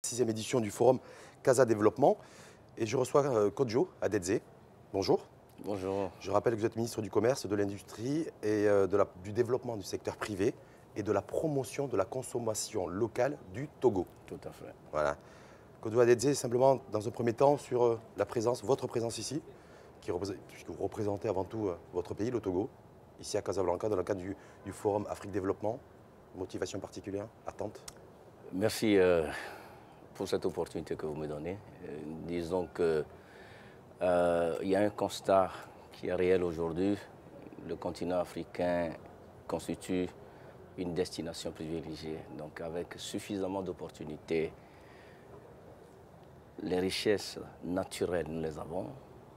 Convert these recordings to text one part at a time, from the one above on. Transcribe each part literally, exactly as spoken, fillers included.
Sixième édition du forum Casa Développement et je reçois euh, Kodjo Adedze. Bonjour. Bonjour. Je rappelle que vous êtes ministre du Commerce, de l'Industrie et euh, de la, du développement du secteur privé et de la promotion de la consommation locale du Togo. Tout à fait. Voilà. Kodjo Adedze, simplement dans un premier temps sur euh, la présence, votre présence ici, qui représente, puisque vous représentez avant tout euh, votre pays, le Togo, ici à Casablanca, dans le cadre du, du forum Afrique Développement. Motivation particulière, attente? Merci euh, pour cette opportunité que vous me donnez. Euh, disons qu'il euh, y a un constat qui est réel aujourd'hui. Le continent africain constitue une destination privilégiée, donc avec suffisamment d'opportunités. Les richesses naturelles, nous les avons.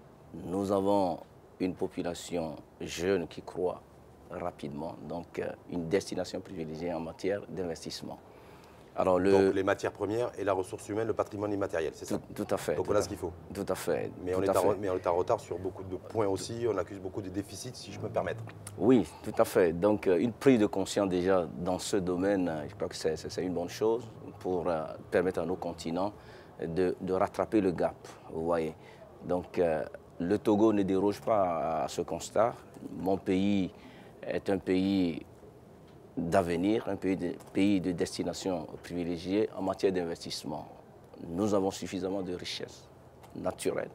Nous avons une population jeune qui croît rapidement, donc euh, une destination privilégiée en matière d'investissement. Alors le... Donc les matières premières et la ressource humaine, le patrimoine immatériel, c'est ça? Tout, tout à fait. Donc voilà ce qu'il faut. Tout à fait. Mais, tout on est à en, fait. mais on est en retard sur beaucoup de points aussi, on accuse beaucoup de déficits, si je peux me permettre. Oui, tout à fait. Donc une prise de conscience déjà dans ce domaine, je crois que c'est une bonne chose pour euh, permettre à nos continents de, de rattraper le gap, vous voyez. Donc euh, le Togo ne déroge pas à ce constat. Mon pays est un pays d'avenir, un pays de, pays de destination privilégiée en matière d'investissement. Nous avons suffisamment de richesses naturelles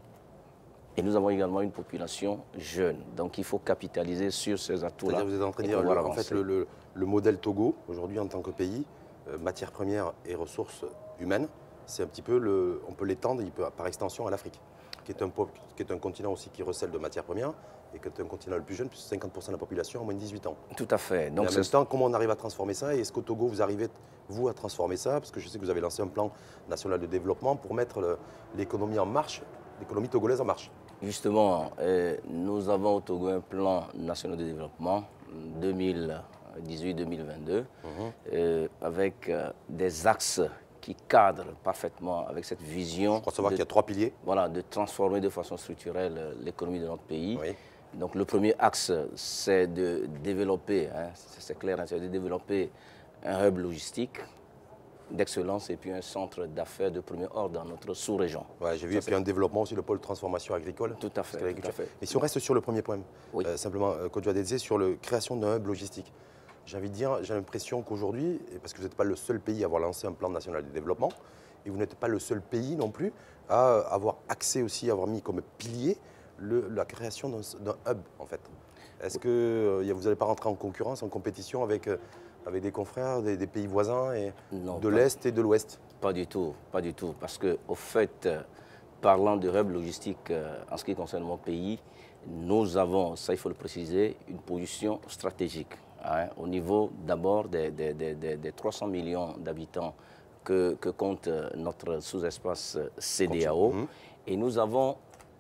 et nous avons également une population jeune. Donc il faut capitaliser sur ces atouts-là. Vous êtes en train de dire, le, en fait, le, le, le modèle Togo, aujourd'hui en tant que pays, euh, matières premières et ressources humaines, c'est un petit peu, le, on peut l'étendre par extension à l'Afrique, qui est, un, qui est un continent aussi qui recèle de matières premières, et qui est un continent le plus jeune, puisque cinquante pour cent de la population a moins de dix-huit ans. Tout à fait. Donc en même temps, comment on arrive à transformer ça? Et est-ce qu'au Togo, vous arrivez, vous, à transformer ça? Parce que je sais que vous avez lancé un plan national de développement pour mettre l'économie en marche, l'économie togolaise en marche. Justement, euh, nous avons au Togo un plan national de développement deux mille dix-huit deux mille vingt-deux, mmh. euh, avec euh, des axes qui cadrent parfaitement avec cette vision. Je crois savoir qu'il y a trois piliers. Voilà, de transformer de façon structurelle l'économie de notre pays. Oui. Donc le premier axe, c'est de développer, hein, c'est clair, hein, c'est de développer un hub logistique d'excellence et puis un centre d'affaires de premier ordre dans notre sous-région. Ouais, j'ai vu, et puis un développement aussi, le pôle transformation agricole. Tout à fait. Tout à fait. Et si on reste sur le premier point, oui. euh, simplement, euh, Kodjo Adedze, sur la création d'un hub logistique. J'ai envie de dire, j'ai l'impression qu'aujourd'hui, parce que vous n'êtes pas le seul pays à avoir lancé un plan national de développement, et vous n'êtes pas le seul pays non plus à avoir accès aussi, à avoir mis comme pilier le, la création d'un hub, en fait. Est-ce que euh, vous n'allez pas rentrer en concurrence, en compétition avec, euh, avec des confrères, des, des pays voisins, et non, de l'Est et de l'Ouest? Pas du tout, pas du tout. Parce qu'au fait, euh, parlant de hub logistique, euh, en ce qui concerne mon pays, nous avons, ça il faut le préciser, une position stratégique. Hein, au niveau d'abord des, des, des, des trois cents millions d'habitants que, que compte notre sous-espace C D A O. Mmh. Et nous avons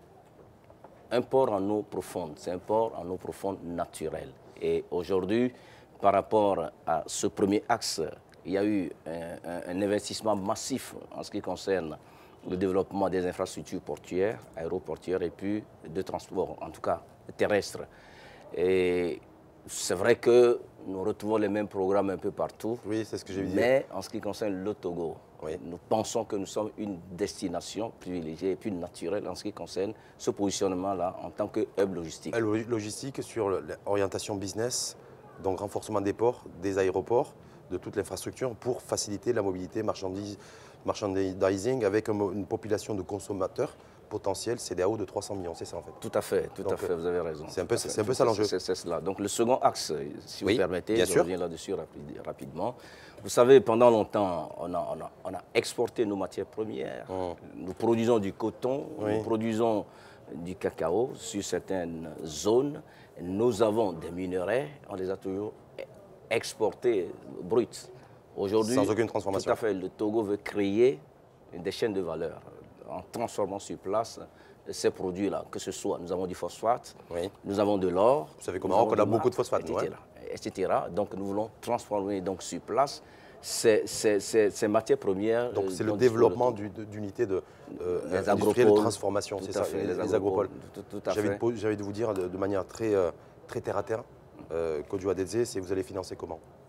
un port en eau profonde, c'est un port en eau profonde naturel. Et aujourd'hui, par rapport à ce premier axe, il y a eu un, un, un investissement massif en ce qui concerne le développement des infrastructures portuaires, aéroportuaires et puis de transport, en tout cas terrestre. Et c'est vrai que nous retrouvons les mêmes programmes un peu partout. Oui, c'est ce que j'ai dit. Mais en ce qui concerne le Togo, oui. nous pensons que nous sommes une destination privilégiée et puis naturelle en ce qui concerne ce positionnement-là en tant que hub logistique. Hub logistique sur l'orientation business, donc renforcement des ports, des aéroports, de toute l'infrastructure pour faciliter la mobilité marchandise, merchandising avec une population de consommateurs potentiel C D A O de trois cents millions, c'est ça en fait? Tout à fait, tout Donc, à fait, vous avez raison. C'est un peu, c'est un peu ça l'enjeu. C'est cela. Donc le second axe, si oui, vous permettez, bien je sûr. reviens là-dessus rapide, rapidement. Vous savez, pendant longtemps, on a, on a, on a exporté nos matières premières. Mmh. Nous produisons du coton, oui. Nous produisons du cacao sur certaines zones. Nous avons des minerais, on les a toujours exportés bruts. Aujourd'hui, sans aucune transformation. Tout à fait, le Togo veut créer des chaînes de valeur en transformant sur place ces produits-là, que ce soit, nous avons du phosphate, oui. Nous avons de l'or. Vous savez comment on a beaucoup de phosphate, et cetera, et cetera. Donc nous voulons transformer donc, sur place ces, ces, ces, ces matières premières. Donc c'est le développement d'unités de, euh, industrielles de transformation, c'est ça, fait, les, les agropoles. J'avais de, de vous dire de, de manière très, euh, très terre à terre, euh, Kodjo Adedze, c'est vous allez financer comment?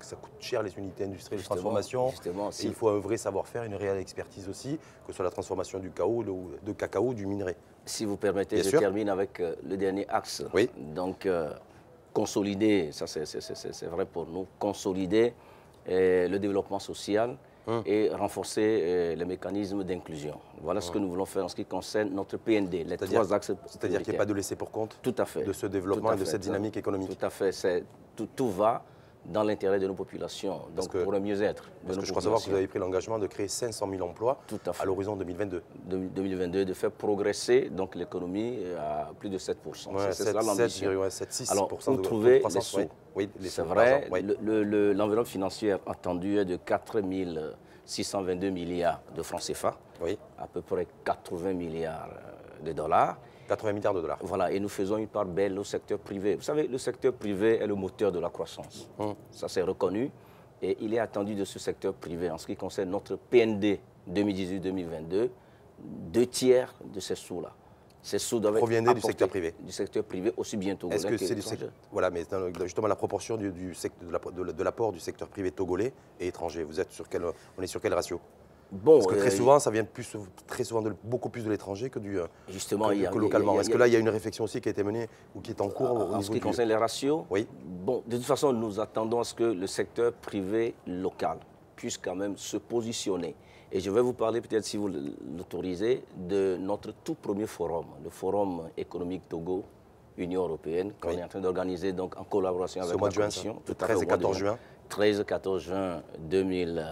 que ça coûte cher les unités industrielles de Justement, transformation. justement, Et si- il faut un vrai savoir-faire, une réelle expertise aussi, que ce soit la transformation du cacao, de, de cacao, du minerai. Si vous permettez, Bien je sûr. termine avec euh, le dernier axe. Oui. Donc, euh, consolider, ça c'est- c'est c'est- c'est vrai pour nous, consolider euh, le développement social Hum. et renforcer euh, les mécanismes d'inclusion. Voilà ce que nous voulons faire en ce qui concerne notre P N D, les C'est-à-dire- trois axes C'est-à-dire qu'il n'y ait pas de laisser pour compte Tout à fait. de ce Tout développement à et de fait. cette dynamique économique. Tout à fait. C'est- Tout, tout va dans l'intérêt de nos populations, donc que- pour le mieux-être de Parce nos que je crois savoir que vous populations. avez pris l'engagement de créer cinq cent mille emplois Tout à fait. à l'horizon deux mille vingt-deux. De- deux mille vingt-deux, de faire progresser donc l'économie à plus de sept pour cent. Ouais, c'est c'est cela l'ambition. sept, six Alors, pour cent où de, trouver de croissance, les sous? oui. Oui, les C'est sous, vrai, l'argent, oui. le- le- le- l'enveloppe financière attendue est de quatre mille six cent vingt-deux milliards de francs C F A, Oui, à peu près quatre-vingts milliards de dollars. quatre-vingts milliards de dollars. Voilà, et nous faisons une part belle au secteur privé. Vous savez, le secteur privé est le moteur de la croissance. Hum. Ça, c'est reconnu. Et il est attendu de ce secteur privé, en ce qui concerne notre P N D deux mille dix-huit deux mille vingt-deux, deux tiers de ces sous-là. Ces sous doivent être Proviendraient du apportés secteur privé. Du secteur privé, aussi bien togolais Est-ce que c'est du étranger. secteur Voilà, mais dans le- justement la proportion du, du sect- de l'apport de, de l'apport du secteur privé togolais et étranger. Vous êtes sur quel, on est sur quel ratio? Bon, Parce que très euh, souvent, ça vient plus, très souvent de, beaucoup plus de l'étranger que du euh, justement, que, il y a, que il y a- localement. il y a- Est-ce que là, il y a une réflexion aussi qui a été menée ou qui est en cours au En niveau ce qui du... concerne les ratios, Oui. bon, de toute façon, nous attendons à ce que le secteur privé local puisse quand même se positionner. Et je vais vous parler, peut-être si vous l'autorisez, de notre tout premier forum, le Forum économique Togo, Union européenne, qu'on Oui. est en train d'organiser donc en collaboration C'est avec au mois la de juin, Commission. ça. Tout à treize fait, et au mois de quatorze juin. treize et quatorze juin deux mille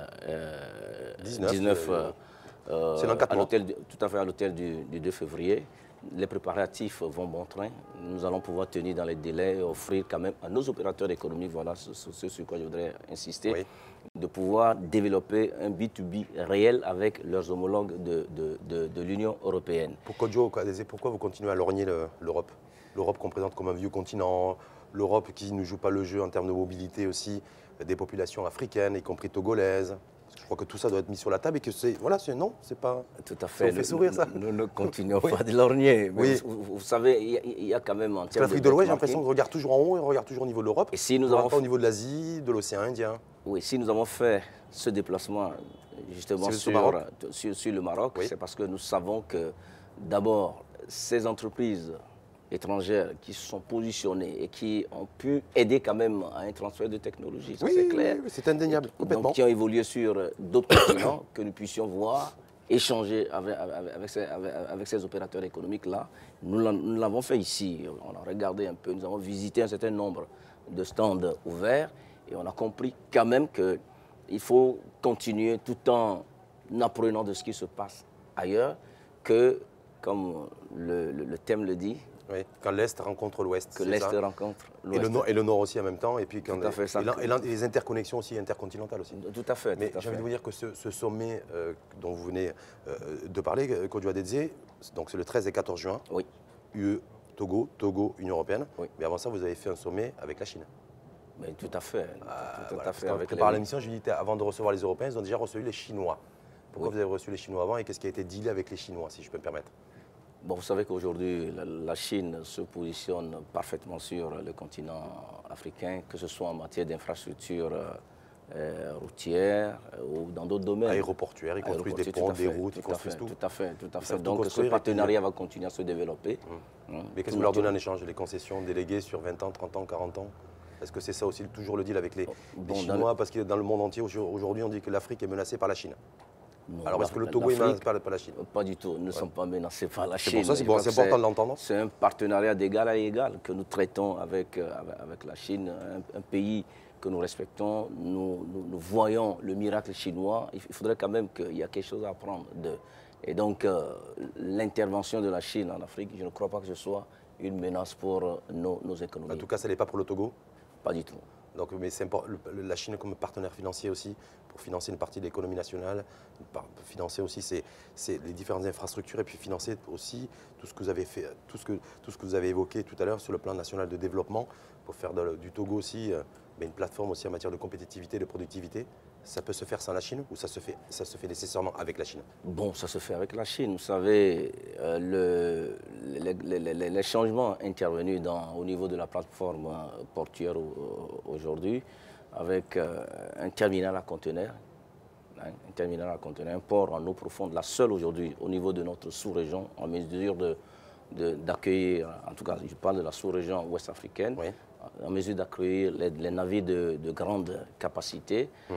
dix-neuf, euh, euh, c'est dans quatre à mois. l'hôtel du- tout à fait à l'hôtel du, du deux février. Les préparatifs vont bon train. Nous allons pouvoir tenir dans les délais et offrir quand même à nos opérateurs économiques, voilà ce, ce- ce sur quoi je voudrais insister, Oui. de pouvoir développer un B deux B réel avec leurs homologues de, de- de- de l'Union européenne. Pourquoi, Joe, pourquoi vous continuez à lorgner le- l'Europe? L'Europe qu'on présente comme un vieux continent, l'Europe qui ne joue pas le jeu en termes de mobilité aussi, des populations africaines, y compris togolaises. Parce que je crois que tout ça doit être mis sur la table et que c'est... Voilà, c'est non, c'est pas... Tout à Ça fait. vous fait sourire, ça? Nous ne continuons Oui. pas de lorgner. Mais Oui. vous, vous- vous savez, il y, a- il y a quand même en Parce que termes l'Afrique de de l'Ouest, j'ai benchmarking- l'impression qu'on regarde toujours en haut et on regarde toujours au niveau de l'Europe. Et si nous on avons regarde pas au niveau de l'Asie, de l'océan Indien. Oui, si nous avons fait ce déplacement justement C'est sur, le Maroc. sur, sur le Maroc, Oui. c'est parce que nous savons que d'abord, ces entreprises étrangères qui se sont positionnées et qui ont pu aider quand même à un transfert de technologie, ça Oui, c'est oui, clair. oui, c'est indéniable, complètement. Donc qui ont évolué sur euh, d'autres continents, que nous puissions voir, échanger avec, avec, avec ces, avec- avec ces opérateurs économiques-là. Nous l'en- nous l'avons fait ici, on a regardé un peu, nous avons visité un certain nombre de stands ouverts et on a compris quand même qu'il faut continuer tout en apprenant de ce qui se passe ailleurs, que, comme le, le- le thème le dit, Oui, quand l'Est rencontre l'Ouest. que c'est l'Est ça. rencontre Et l'Ouest. le, nord, et le Nord aussi en même temps. Et puis quand Tout à fait, ça. et l'en- et l'en- et les interconnexions aussi intercontinentales aussi. Tout à fait, Mais tout à j'ai envie fait. de vous dire que ce, ce sommet euh, dont vous venez euh, de parler, euh, Kodjo-Adedze, donc c'est le treize et quatorze juin, Oui. U E, Togo, Togo, Union Européenne. Oui. Mais avant ça, vous avez fait un sommet avec la Chine. Mais tout à fait, tout, Ah, tout voilà, à fait. Quand on Avec prépare les- l'émission, je lui dis, avant de recevoir les Européens, ils ont déjà reçu les Chinois. Pourquoi Oui. vous avez reçu les Chinois avant et qu'est-ce qui a été dealé avec les Chinois, si je peux me permettre? Bon, vous savez qu'aujourd'hui, la, la Chine se positionne parfaitement sur le continent africain, que ce soit en matière d'infrastructures euh, euh, routières euh, ou dans d'autres domaines. Aéroportuaires, ils construisent des Aéroportuaires, ponts, tout des à fait, routes, ils tout à construisent fait, tout. Tout à fait, tout à Ils fait. savent tout Donc ce construire et puis- partenariat va continuer à se développer. Hum. Hein. Mais qu'est-ce que Tout vous leur donnez en naturel. échange? Les concessions déléguées sur vingt ans, trente ans, quarante ans? Est-ce que c'est ça aussi toujours le deal avec les, les Bon, dans Chinois? Parce que dans le monde entier, aujourd'hui, on dit que l'Afrique est menacée par la Chine. Non, Alors, est-ce que le la- Togo est menacé l'Afrique, par, par la Chine? Pas du tout. Nous ne sommes pas menacés par la C'est Chine. pour ça, c'est Je bon, crois c'est que important de l'entendre. C'est un partenariat d'égal à égal que nous traitons avec, euh, avec, avec la Chine, un, un pays que nous respectons. Nous, nous, nous voyons le miracle chinois. Il il faudrait quand même qu'il y ait quelque chose à apprendre d'eux. Et donc, euh, l'intervention de la Chine en Afrique, je ne crois pas que ce soit une menace pour euh, nos, nos économies. En tout cas, ça n'est pas pour le Togo. Pas du tout. Donc, mais c'est impor- le- la Chine comme partenaire financier aussi, pour financer une partie de l'économie nationale, par- financer aussi ces- ces- les différentes infrastructures et puis financer aussi tout ce que vous avez fait, tout ce que, tout ce que vous avez évoqué tout à l'heure sur le plan national de développement, pour faire de- du Togo aussi euh, mais une plateforme aussi en matière de compétitivité, de productivité. Ça peut se faire sans la Chine ou ça se fait, ça se fait nécessairement avec la Chine? Bon, ça se fait avec la Chine. Vous savez, euh, le- les, les- les- les changements intervenus dans, au niveau de la plateforme euh, portuaire au- aujourd'hui avec euh, un terminal à conteneurs, hein, un terminal à conteneurs, un port en eau profonde, la seule aujourd'hui au niveau de notre sous-région, en mesure de, de, d'accueillir, en tout cas je parle de la sous-région ouest africaine, oui. en mesure d'accueillir les, les navires de, de grande capacité. Mmh.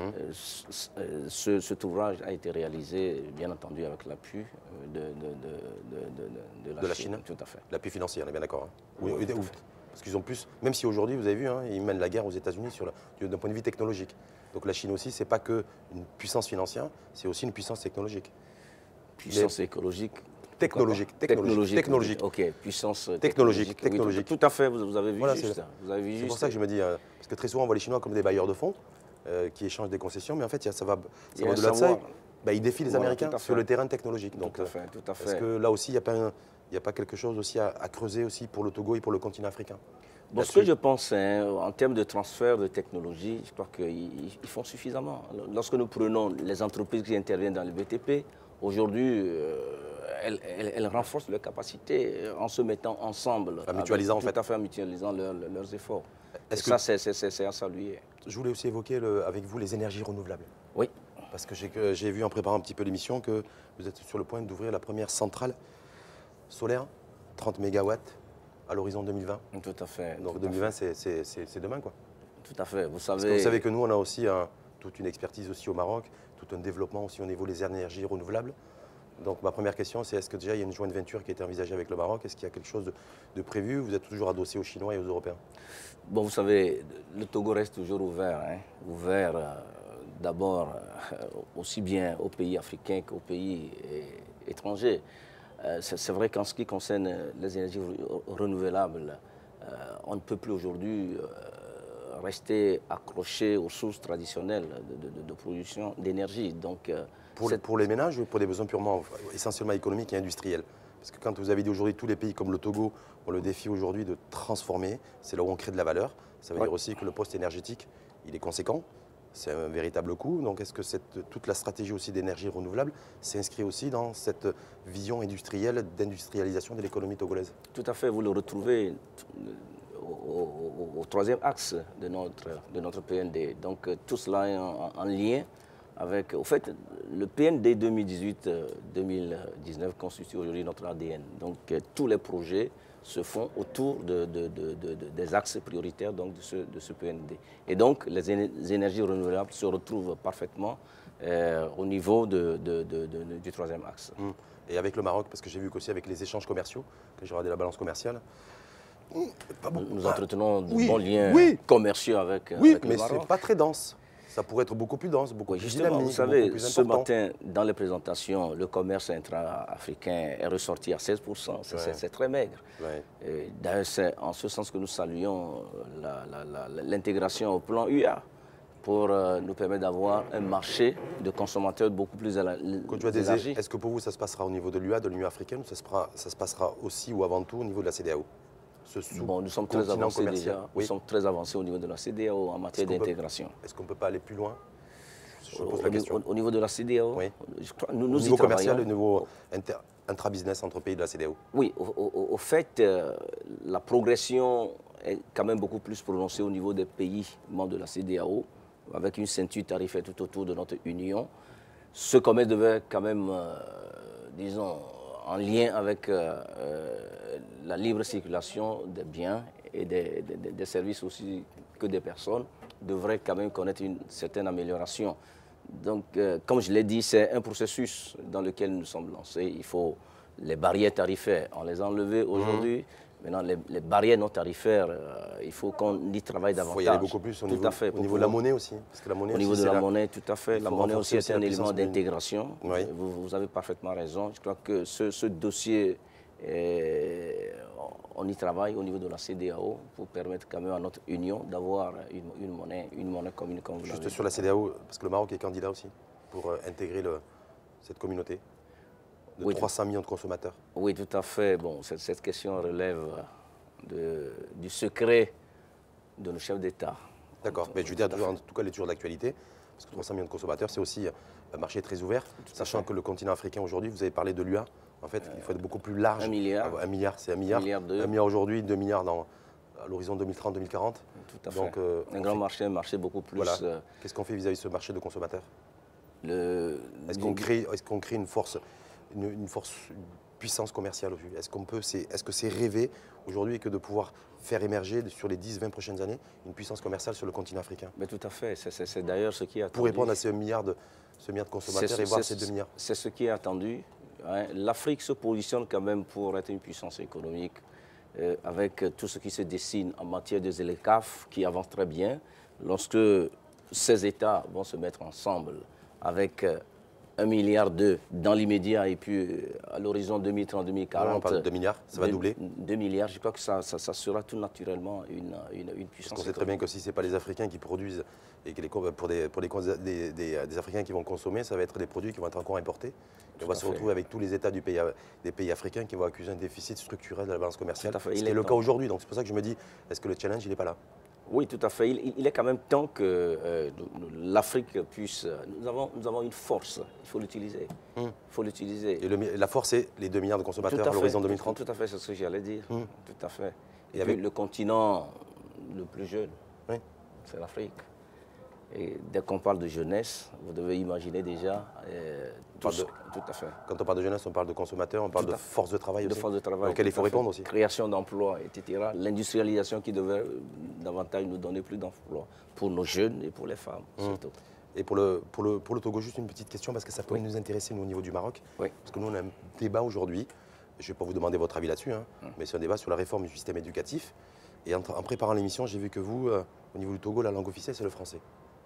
Euh, ce, cet ouvrage a été réalisé, bien entendu, avec l'appui de, de, de, de, de, de la, de la Chine. Chine. Tout à fait. L'appui financier, on est bien d'accord. Hein. Oui, oui, oui, parce qu'ils ont plus, même si aujourd'hui, vous avez vu, hein, ils mènent la guerre aux États-Unis d'un point de vue technologique. Donc la Chine aussi, ce n'est pas qu'une puissance financière, c'est aussi une puissance technologique. Puissance Mais, écologique Technologique, technologique, technologique. Ok, puissance technologique. Technologique. Oui, tout, tout à fait, vous, vous avez vu voilà, juste. C'est pour ça que je me dis, euh, parce que très souvent on voit les Chinois comme des bailleurs de fonds euh, qui échangent des concessions, mais en fait ça va, ça va au-delà de ça. Bah, ils défient les voilà, Américains sur le terrain technologique. Donc, tout à fait, tout à fait. Est-ce que là aussi il n'y a pas un, il n'y a pas quelque chose aussi à, à creuser aussi pour le Togo et pour le continent africain? Bon, ce que je pense, hein, en termes de transfert de technologie, je crois qu'ils font suffisamment. Lorsque nous prenons les entreprises qui interviennent dans le B T P, aujourd'hui, euh, elles, elles, elles renforcent leurs capacités en se mettant ensemble. En mutualisant, avec, en fait. Tout à fait, en mutualisant leur, leurs efforts. Et que ça, c'est à saluer. Je voulais aussi évoquer le, avec vous les énergies renouvelables. Oui. Parce que j'ai vu en préparant un petit peu l'émission que vous êtes sur le point d'ouvrir la première centrale solaire, trente mégawatts, à l'horizon deux mille vingt. Tout à fait. Donc deux mille vingt, c'est demain, quoi. Tout à fait. Vous savez... Parce que vous savez que nous, on a aussi un, toute une expertise aussi au Maroc, tout un développement aussi au niveau des énergies renouvelables. Donc ma première question, c'est est-ce que déjà il y a une joint venture qui a été envisagée avec le Maroc? Est-ce qu'il y a quelque chose de, de prévu? Vous êtes toujours adossé aux Chinois et aux Européens? Bon, vous savez, le Togo reste toujours ouvert. Hein, ouvert euh, d'abord euh, aussi bien aux pays africains qu'aux pays et, étrangers. Euh, c'est vrai qu'en ce qui concerne les énergies renouvelables, euh, on ne peut plus aujourd'hui euh, rester accroché aux sources traditionnelles de, de, de production d'énergie. Donc, euh, pour, les, pour les ménages ou pour des besoins purement, essentiellement économiques et industriels? Parce que quand vous avez dit aujourd'hui, tous les pays comme le Togo ont le défi aujourd'hui de transformer, c'est là où on crée de la valeur. Ça veut ouais. dire aussi que le poste énergétique, il est conséquent. C'est un véritable coût. Donc est-ce que cette, toute la stratégie aussi d'énergie renouvelable s'inscrit aussi dans cette vision industrielle d'industrialisation de l'économie togolaise? Tout à fait. Vous le retrouvez au, au, au troisième axe de notre, de notre P N D. Donc tout cela est en, en lien avec... Au fait, le P N D deux mille dix-huit deux mille dix-neuf constitue aujourd'hui notre A D N. Donc tous les projets se font autour de, de, de, de, de, des axes prioritaires donc, de, ce, de ce P N D. Et donc, les, éner les énergies renouvelables se retrouvent parfaitement euh, au niveau de, de, de, de, du troisième axe. Mmh. Et avec le Maroc, parce que j'ai vu qu'aussi avec les échanges commerciaux, que j'ai regardé la balance commerciale, mmh, pas bon. Nous entretenons de oui, bons liens oui. commerciaux avec, oui, avec le Maroc. Oui, mais ce n'est pas très dense. Ça pourrait être beaucoup plus dense, beaucoup oui, plus justement, dynamique, vous savez, plus ce matin, dans les présentations, le commerce intra-africain est ressorti à seize pour cent. C'est ouais. très maigre. Ouais. D'ailleurs, c'est en ce sens que nous saluons l'intégration au plan U A pour euh, nous permettre d'avoir un marché de consommateurs beaucoup plus élargi. Est-ce que pour vous, ça se passera au niveau de l'U A, de l'Union africaine, ou ça se, fera, ça se passera aussi ou avant tout au niveau de la C D A O? Bon, nous sommes très avancés déjà. Oui. Nous sommes très avancés au niveau de la C D A O en matière d'intégration. Est-ce qu'on ne peut pas aller plus loin? Je pose la question. Au, au niveau de la C D A O, oui. je crois, nous, nous au niveau commercial, au niveau intra-business entre pays de la C D A O. Oui, au, au, au fait, euh, la progression est quand même beaucoup plus prononcée au niveau des pays membres de la C D A O, avec une ceinture tarifaire tout autour de notre Union. Ce commerce devait quand même, euh, disons, en lien avec euh, euh, la libre circulation des biens et des, des, des services aussi que des personnes, devrait quand même connaître une certaine amélioration. Donc, euh, comme je l'ai dit, c'est un processus dans lequel nous sommes lancés. Il faut les barrières tarifaires, on les a enlevées aujourd'hui. Mmh. Maintenant, les, les barrières non tarifaires, euh, il faut qu'on y travaille davantage. Il faut y aller beaucoup plus au, tout niveau, à fait, au niveau de la monnaie aussi. Parce que la monnaie au niveau de la monnaie, tout à fait. La monnaie aussi est un élément d'intégration. Oui. Vous, vous avez parfaitement raison. Je crois que ce, ce dossier, est, on y travaille au niveau de la C D A O pour permettre quand même à notre Union d'avoir une, une, monnaie, une monnaie commune comme vous l'avez dit. Juste sur la C D A O, parce que le Maroc est candidat aussi pour euh, intégrer le, cette communauté de oui, trois cents millions de consommateurs. Oui, tout à fait. Bon, cette, cette question relève de, du secret de nos chefs d'État. D'accord, mais je veux dire, toujours, en tout cas, elle est toujours d'actualité, parce que trois cents millions de consommateurs, c'est aussi un marché très ouvert, tout sachant que le continent africain aujourd'hui, vous avez parlé de l'U A, en fait, euh, il faut être beaucoup plus large. Un milliard. Un milliard, c'est un milliard. Un milliard, un milliard aujourd'hui, deux milliards dans, à l'horizon deux mille trente deux mille quarante. Tout à fait. Donc, euh, un grand fait... marché, un marché beaucoup plus... Voilà. Euh... Qu'est-ce qu'on fait vis-à-vis de ce marché de consommateurs? Le... Est-ce qu'on crée, est-ce qu'on crée une force, une, une force, une puissance commerciale aujourd'hui? Est-ce qu'on peut, est-ce que c'est rêvé aujourd'hui que de pouvoir faire émerger sur les dix vingt prochaines années une puissance commerciale sur le continent africain? Mais tout à fait. C'est d'ailleurs ce qui est attendu. Pour répondre à ces milliards de, ce milliard de consommateurs et voir ces deux milliards. C'est ce qui est attendu. Hein. L'Afrique se positionne quand même pour être une puissance économique euh, avec tout ce qui se dessine en matière de ZLECAf qui avance très bien. Lorsque ces États vont se mettre ensemble avec un milliard deux dans l'immédiat et puis à l'horizon deux mille trente deux mille quarante. On parle de deux milliards, ça va doubler. deux milliards, je crois que ça, ça, ça sera tout naturellement une, une, une puissance. Parce qu'on sait très bien que si ce n'est pas les Africains qui produisent, et que les, pour, des, pour des, des, des, des Africains qui vont consommer, ça va être des produits qui vont être encore importés. Et on va se retrouver avec tous les États du pays, des pays africains qui vont accuser un déficit structurel de la balance commerciale. Ce qui est le cas aujourd'hui. Donc c'est pour ça que je me dis, est-ce que le challenge, il n'est pas là? Oui, tout à fait. Il, il est quand même temps que euh, l'Afrique puisse... Nous avons, nous avons une force, il faut l'utiliser. Hum. Il faut l'utiliser. Et le, la force, c'est les deux milliards de consommateurs à, à l'horizon deux mille trente? Tout à fait, c'est ce que j'allais dire. Hum. Tout à fait. Et, Et avec avec le continent le plus jeune, oui. c'est l'Afrique. Et dès qu'on parle de jeunesse, vous devez imaginer déjà... Euh, tout, de, tout à fait. Quand on parle de jeunesse, on parle de consommateurs, on parle de force de travail de aussi. force de travail. Auquel il faut répondre aussi. Création d'emplois, et cetera. L'industrialisation qui devrait davantage nous donner plus d'emplois pour nos jeunes et pour les femmes, mmh. surtout. Et pour le, pour, le, pour le Togo, juste une petite question, parce que ça peut oui. nous intéresser, nous, au niveau du Maroc. Oui. Parce que nous, on a un débat aujourd'hui, je ne vais pas vous demander votre avis là-dessus, hein, mmh. mais c'est un débat sur la réforme du système éducatif. Et en, en préparant l'émission, j'ai vu que vous, euh, au niveau du Togo, la langue officielle, c'est le français.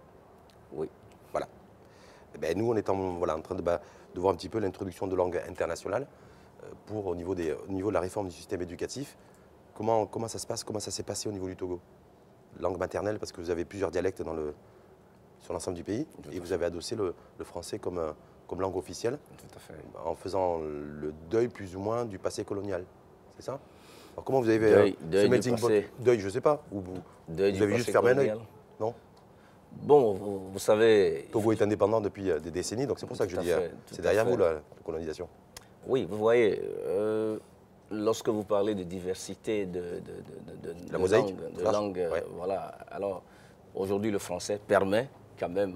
Oui. Voilà. Et ben, nous, on est en, voilà, en train de, bah, de voir un petit peu l'introduction de langues internationales euh, pour, au niveau, des, au niveau de la réforme du système éducatif. Comment, comment ça se passe? Comment ça s'est passé au niveau du Togo? Langue maternelle, parce que vous avez plusieurs dialectes dans le, sur l'ensemble du pays, tout et vous avez adossé le, le français comme, comme langue officielle, tout à fait. En faisant le deuil plus ou moins du passé colonial. C'est ça? Alors comment vous avez deuil, euh, deuil ce melting pot? Deuil, je ne sais pas. Ou vous, deuil vous avez juste fermé un œil? Non? Bon, vous, vous savez... Togo est indépendant depuis des décennies, donc c'est pour ça que je dis, c'est derrière vous la, la colonisation. Oui, vous voyez, euh, lorsque vous parlez de diversité de, de, de, de, la de mosaïque, langues, de langue, ouais. voilà. Alors, aujourd'hui, le français permet quand même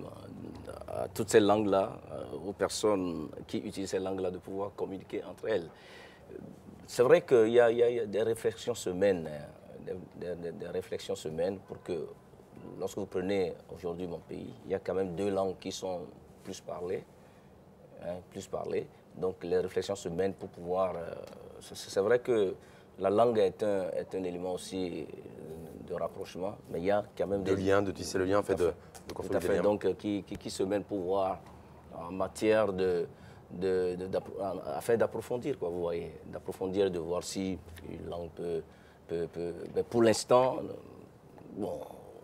à toutes ces langues-là, aux personnes qui utilisent ces langues-là, de pouvoir communiquer entre elles. C'est vrai qu'il y, y a des réflexions se mènent, des, des, des réflexions se mènent pour que, lorsque vous prenez aujourd'hui mon pays, il y a quand même deux langues qui sont plus parlées, hein, plus parlées. Donc les réflexions se mènent pour pouvoir... Euh, c'est vrai que la langue est un, est un élément aussi de rapprochement, mais il y a quand même de des... liens, de tisser le lien, en fait, de, de construire des liens. Donc qui, qui, qui se mènent pour voir en matière de... De, de, afin d'approfondir, quoi, vous voyez, d'approfondir, de voir si une langue peut... peut, peut mais pour l'instant, bon,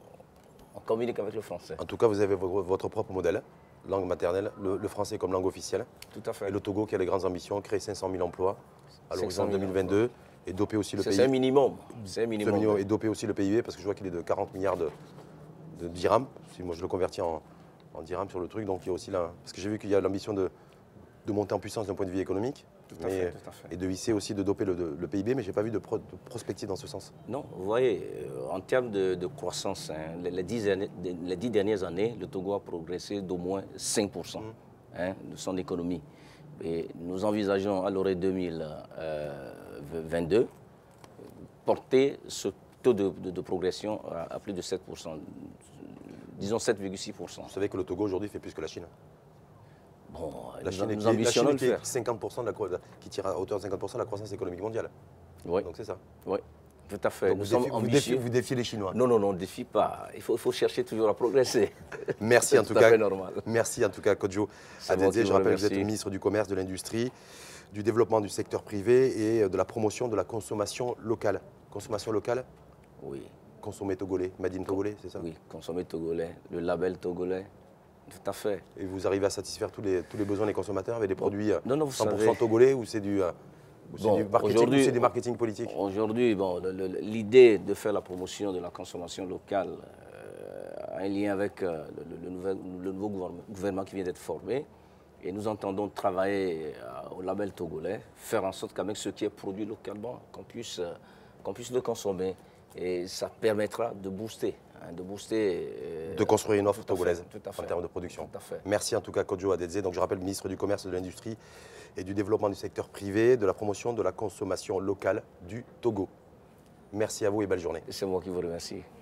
on communique avec le français. En tout cas, vous avez votre propre modèle, langue maternelle, le, le français comme langue officielle. Tout à fait. Et le Togo qui a les grandes ambitions, créer cinq cent mille emplois à l'horizon deux mille vingt-deux emplois. Et doper aussi le P I B. C'est un minimum. C'est un minimum. minimum. Et doper aussi le P I B parce que je vois qu'il est de quarante milliards de, de dirhams. Si moi je le convertis en, en dirhams sur le truc, donc il y a aussi là. Parce que j'ai vu qu'il y a l'ambition de, de monter en puissance d'un point de vue économique. Tout à mais, fait, tout à fait. Et de hisser aussi, de doper le, de, le P I B, mais je n'ai pas vu de, pro, de prospective dans ce sens. Non, vous voyez, euh, en termes de, de croissance, hein, les, les, dix années, les dix dernières années, le Togo a progressé d'au moins cinq pour cent mmh. hein, de son économie. Et nous envisageons à l'horizon deux mille vingt-deux porter ce taux de, de, de progression à, à plus de sept pour cent, disons sept virgule six pour cent. Vous savez que le Togo aujourd'hui fait plus que la Chine. Bon, la Chine, nous, nous nous ambitionnons la Chine le faire. cinquante pour cent de la, qui tire à hauteur de cinquante pour cent de la croissance économique mondiale. Oui. Donc c'est ça. Oui, tout à fait. Donc nous vous, sommes défiez, ambitieux. Vous, défiez, vous défiez les Chinois. Non, non, non, on ne défie pas. Il faut, il faut chercher toujours à progresser. Merci en tout, tout cas. Normal. Merci en tout cas, Kodjo Adedze. Je rappelle que vous êtes le ministre du Commerce, de l'Industrie, du Développement du secteur privé et de la promotion de la consommation locale. Consommation locale? Oui. Consommer togolais, Made in togolais, c'est ça? Oui, consommer togolais, le label togolais. Tout à fait. Et vous arrivez à satisfaire tous les, tous les besoins des consommateurs avec des produits non, non, vous cent pour cent savez, togolais ou c'est du, bon, du marketing, ou c'est du marketing politique? Aujourd'hui, bon, l'idée de faire la promotion de la consommation locale euh, a un lien avec euh, le, le, nouvel, le nouveau gouvernement, gouvernement qui vient d'être formé. Et nous entendons travailler euh, au label togolais, faire en sorte qu'avec ce qui est produit localement, qu'on puisse, euh, qu'on puisse le consommer. et ça permettra de booster, hein, de booster. Euh, de construire une offre togolaise en termes de production. Tout à fait. Merci en tout cas Kodjo Adedze. Donc je rappelle ministre du Commerce, de l'Industrie et du Développement du secteur privé, de la promotion de la consommation locale du Togo. Merci à vous et belle journée. C'est moi qui vous remercie.